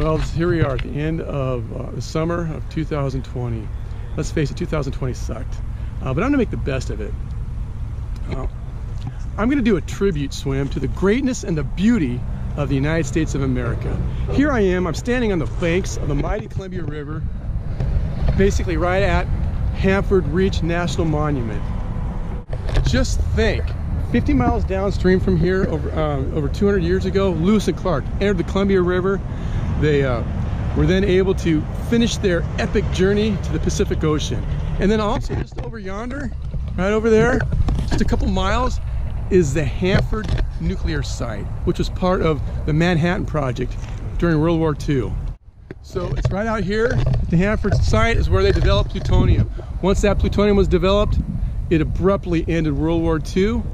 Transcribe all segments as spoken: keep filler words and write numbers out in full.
Well, here we are at the end of uh, the summer of two thousand twenty. Let's face it, two thousand twenty sucked, uh, but I'm gonna make the best of it. Uh, I'm gonna do a tribute swim to the greatness and the beauty of the United States of America. Here I am, I'm standing on the banks of the mighty Columbia River, basically right at Hanford Reach National Monument. Just think, fifty miles downstream from here, over, uh, over two hundred years ago, Lewis and Clark entered the Columbia River. They uh, were then able to finish their epic journey to the Pacific Ocean. And then also just over yonder, right over there, just a couple miles, is the Hanford nuclear site, which was part of the Manhattan Project during World War Two. So it's right out here at the Hanford site is where they developed plutonium. Once that plutonium was developed, it abruptly ended World War Two.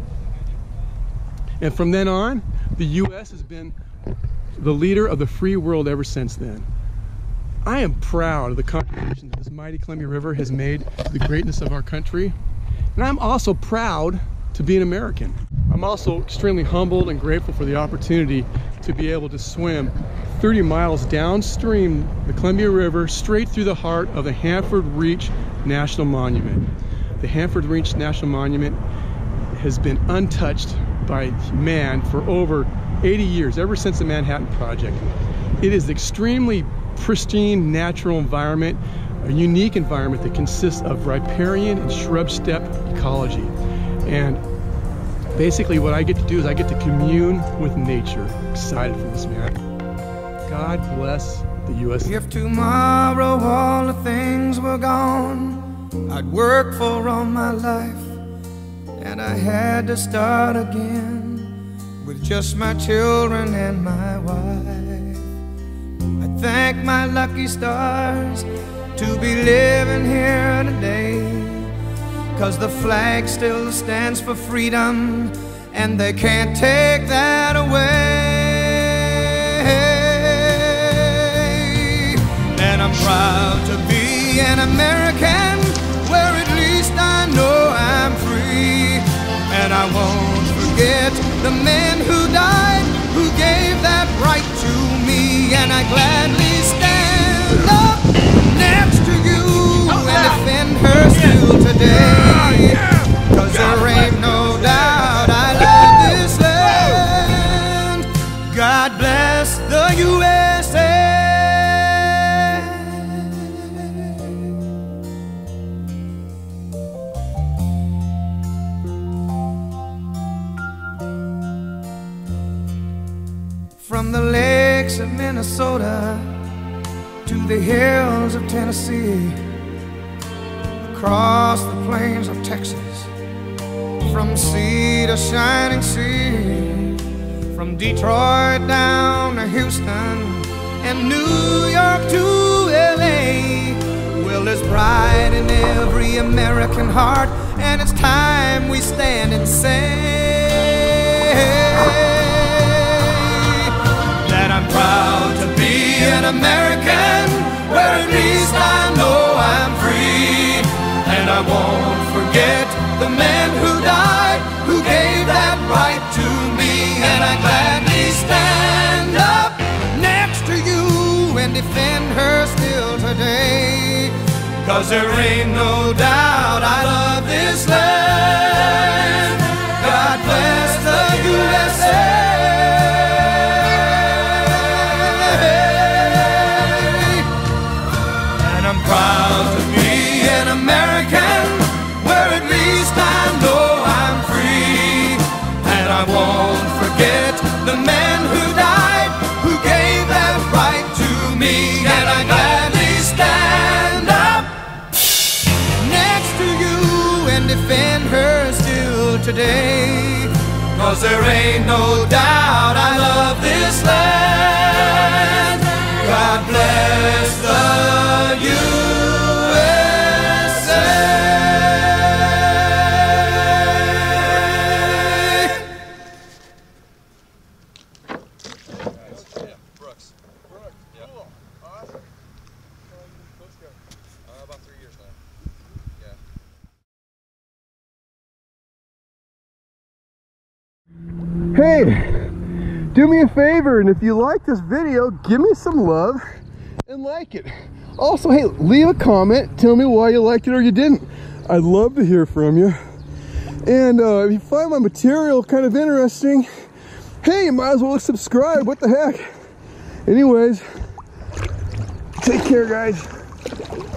And from then on, the U S has been the leader of the free world ever since then. I am proud of the contribution that this mighty Columbia River has made to the greatness of our country. And I'm also proud to be an American. I'm also extremely humbled and grateful for the opportunity to be able to swim thirty miles downstream the Columbia River straight through the heart of the Hanford Reach National Monument. The Hanford Reach National Monument has been untouched by man for over eighty years, ever since the Manhattan Project. It is extremely pristine natural environment, a unique environment that consists of riparian and shrub steppe ecology. And basically what I get to do is I get to commune with nature. Excited for this, man. God bless the U S If tomorrow all the things were gone I'd work for all my life, and I had to start again with just my children and my wife. I thank my lucky stars to be living here today, 'cause the flag still stands for freedom, and they can't take that away. And I'm proud to be an American, where at least I know I'm free. And I won't forget the men who died, who gave that right to me. And I gladly stand up next to you and defend her still today, 'cause there ain't no doubt I love this land. God bless the U S A. From the lakes of Minnesota to the hills of Tennessee, across the plains of Texas, from sea to shining sea, from Detroit down to Houston and New York to L A. Well, there's pride in every American heart, and it's time we stand and say that I'm proud to be an American, where at least I know I'm free. And I won't forget the men who died, who gave that right to me. And I gladly stand up next to you and defend her still today, 'cause there ain't no doubt I love this land. God bless the U S A. Proud to be an American, where at least I know I'm free. And I won't forget the men who died, who gave that right to me. And I gladly stand up next to you and defend her still today, 'cause there ain't no doubt I love this land. God bless the U S A. Yeah, Brooks. Brooks, yeah. Cool. Awesome. How long have you been Coast Guard? Uh, about three years now. Yeah. Hey, do me a favor, and if you like this video, give me some love and like it. Also, hey, leave a comment. Tell me why you liked it or you didn't. I'd love to hear from you. And uh, if you find my material kind of interesting, hey, you might as well subscribe. What the heck? Anyways, take care, guys.